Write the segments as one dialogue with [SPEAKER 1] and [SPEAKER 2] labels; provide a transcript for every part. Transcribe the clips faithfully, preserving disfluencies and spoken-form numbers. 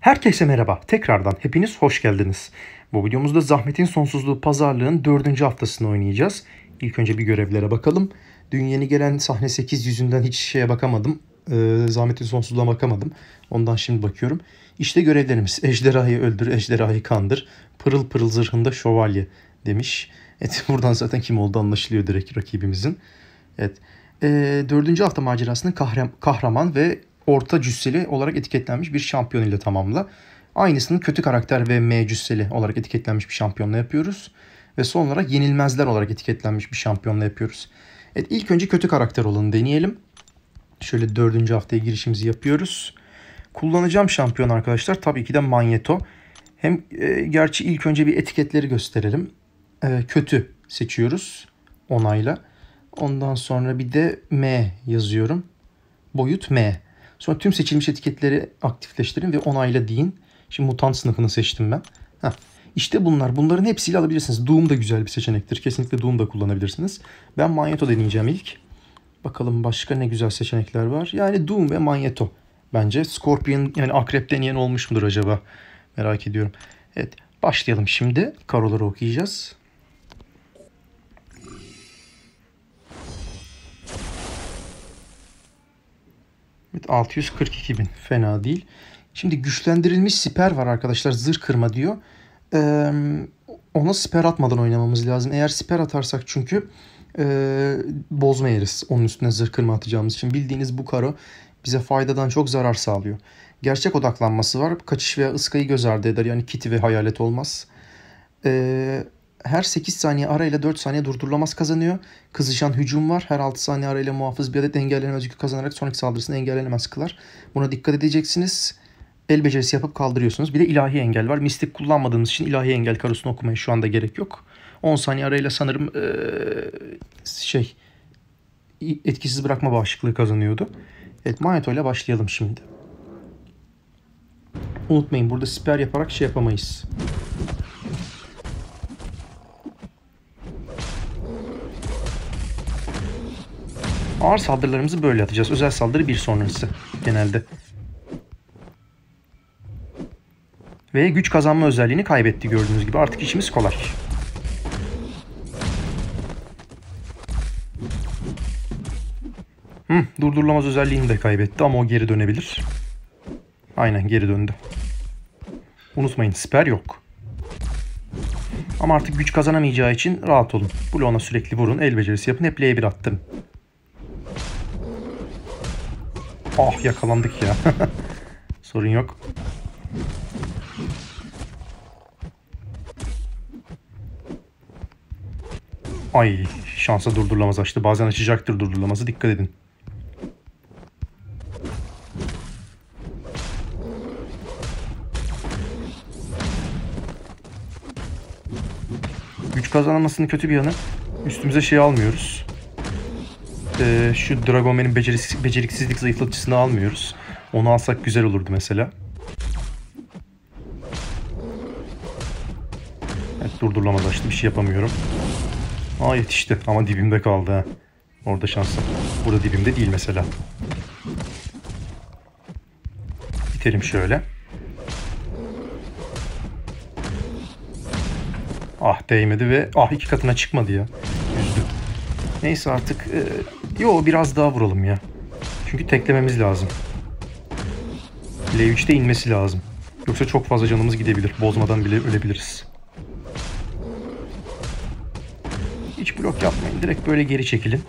[SPEAKER 1] Herkese merhaba. Tekrardan hepiniz hoş geldiniz. Bu videomuzda Zahmetin Sonsuzluğu Pazarlığın dördüncü haftasını oynayacağız. İlk önce bir görevlere bakalım. Dün yeni gelen sahne sekiz yüzünden hiç şeye bakamadım. Ee, Zahmetin Sonsuzluğu'na bakamadım. Ondan şimdi bakıyorum. İşte görevlerimiz. Ejderhayı öldür, ejderhayı kandır. Pırıl pırıl zırhında şövalye demiş. Evet, buradan zaten kim olduğu anlaşılıyor direkt rakibimizin. Evet. Ee, dördüncü hafta macerasını kahraman ve orta cüsseli olarak etiketlenmiş bir şampiyon ile tamamla. Aynısını kötü karakter ve M cüsseli olarak etiketlenmiş bir şampiyonla yapıyoruz. Ve son olarak yenilmezler olarak etiketlenmiş bir şampiyonla yapıyoruz. Evet, ilk önce kötü karakter olanı deneyelim. Şöyle dördüncü haftaya girişimizi yapıyoruz. Kullanacağım şampiyon arkadaşlar tabii ki de Magneto. Hem e, gerçi ilk önce bir etiketleri gösterelim. E, kötü seçiyoruz onayla. Ondan sonra bir de M yazıyorum. Boyut M. Sonra tüm seçilmiş etiketleri aktifleştirin ve onayla deyin. Şimdi mutant sınıfını seçtim ben. Heh. İşte bunlar. Bunların hepsiyle alabilirsiniz. Doom da güzel bir seçenektir. Kesinlikle Doom da kullanabilirsiniz. Ben Magneto deneyeceğim ilk. Bakalım başka ne güzel seçenekler var. Yani Doom ve Magneto. Bence Scorpion, yani Akrep deneyen olmuş mudur acaba? Merak ediyorum. Evet, başlayalım şimdi. Karoları okuyacağız. Evet, altı yüz kırk iki bin. Fena değil. Şimdi güçlendirilmiş siper var arkadaşlar. Zırh kırma diyor. Ee, ona siper atmadan oynamamız lazım. Eğer siper atarsak çünkü e, bozma yeriz. Onun üstüne zırh kırma atacağımız için. Bildiğiniz bu karo bize faydadan çok zarar sağlıyor. Gerçek odaklanması var. Kaçış veya ıskayı göz ardı eder. Yani kiti ve hayalet olmaz. Ee, her sekiz saniye arayla dört saniye durdurulamaz kazanıyor. Kızışan hücum var. Her altı saniye arayla muhafız bir adet engellenemez yükü kazanarak sonraki saldırısını engellenemez kılar. Buna dikkat edeceksiniz. El becerisi yapıp kaldırıyorsunuz. Bir de ilahi engel var. Mistik kullanmadığımız için ilahi engel karosunu okumaya şu anda gerek yok. on saniye arayla sanırım ee, şey etkisiz bırakma bağışıklığı kazanıyordu. Evet, Magneto ile başlayalım şimdi. Unutmayın, burada siper yaparak şey yapamayız. Ağır saldırılarımızı böyle atacağız. Özel saldırı bir sonrası genelde. Ve güç kazanma özelliğini kaybetti gördüğünüz gibi. Artık işimiz kolay. Hı, durdurulamaz özelliğini de kaybetti ama o geri dönebilir. Aynen, geri döndü. Unutmayın, siper yok. Ama artık güç kazanamayacağı için rahat olun. Bloğuna sürekli vurun. El becerisi yapın. Hep L bir attırın. Ah, yakalandık ya. Sorun yok. Ay, şansa durdurulamaz açtı. Bazen açacaktır durdurulamazı. Dikkat edin. Güç kazanmasının kötü bir yanı, üstümüze şey almıyoruz. Ee, şu Dragoman'in beceriksiz, beceriksizlik zayıflatıcısını almıyoruz. Onu alsak güzel olurdu mesela. Evet, durdurulamaz açtı. Bir şey yapamıyorum. Aa, yetişti ama dibimde kaldı ha. Orada şansım. Burada dibimde değil mesela. Bitelim şöyle. Ah, değmedi ve ah, iki katına çıkmadı ya. Üzdü. Neyse artık. E, yo biraz daha vuralım ya. Çünkü teklememiz lazım. L üçte inmesi lazım. Yoksa çok fazla canımız gidebilir. Bozmadan bile ölebiliriz. Hiç blok yapmayın. Direkt böyle geri çekilin.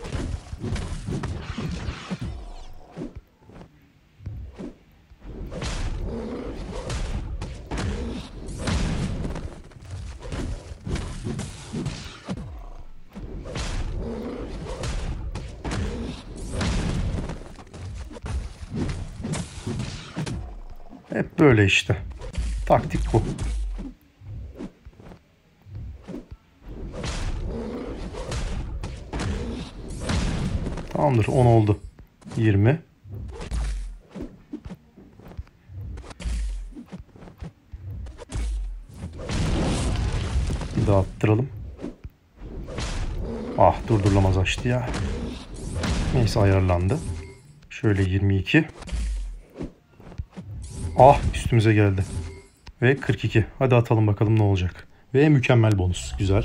[SPEAKER 1] Hep böyle işte. Taktik bu. Tamamdır, on oldu. yirmi. Bir daha attıralım. Ah, durdurulamaz açtı ya. Neyse, ayarlandı. Şöyle yirmi iki. Ah, üstümüze geldi. Ve kırk iki. Hadi atalım bakalım ne olacak. Ve mükemmel bonus. Güzel.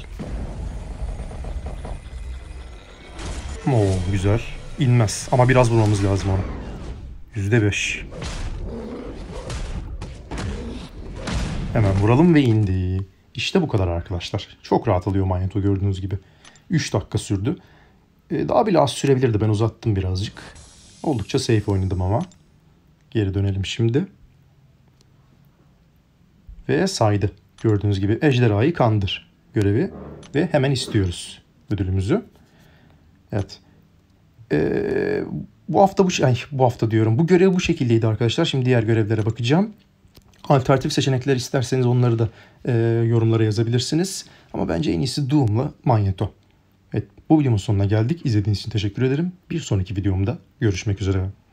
[SPEAKER 1] Oo, güzel. İnmez. Ama biraz vurmamız lazım ona. yüzde beş. Hemen vuralım ve indi. İşte bu kadar arkadaşlar. Çok rahat alıyor Magneto gördüğünüz gibi. üç dakika sürdü. Ee, daha bile az sürebilirdi. Ben uzattım birazcık. Oldukça safe oynadım ama. Geri dönelim şimdi. Ve saydı. Gördüğünüz gibi ejderhayı kandır görevi. Ve hemen istiyoruz ödülümüzü. Evet. Ee, bu hafta bu ay, bu hafta diyorum. Bu görev bu şekildeydi arkadaşlar. Şimdi diğer görevlere bakacağım. Alternatif seçenekler isterseniz onları da e, yorumlara yazabilirsiniz. Ama bence en iyisi Doom'la Magneto. Evet, bu videomun sonuna geldik. İzlediğiniz için teşekkür ederim. Bir sonraki videomda görüşmek üzere.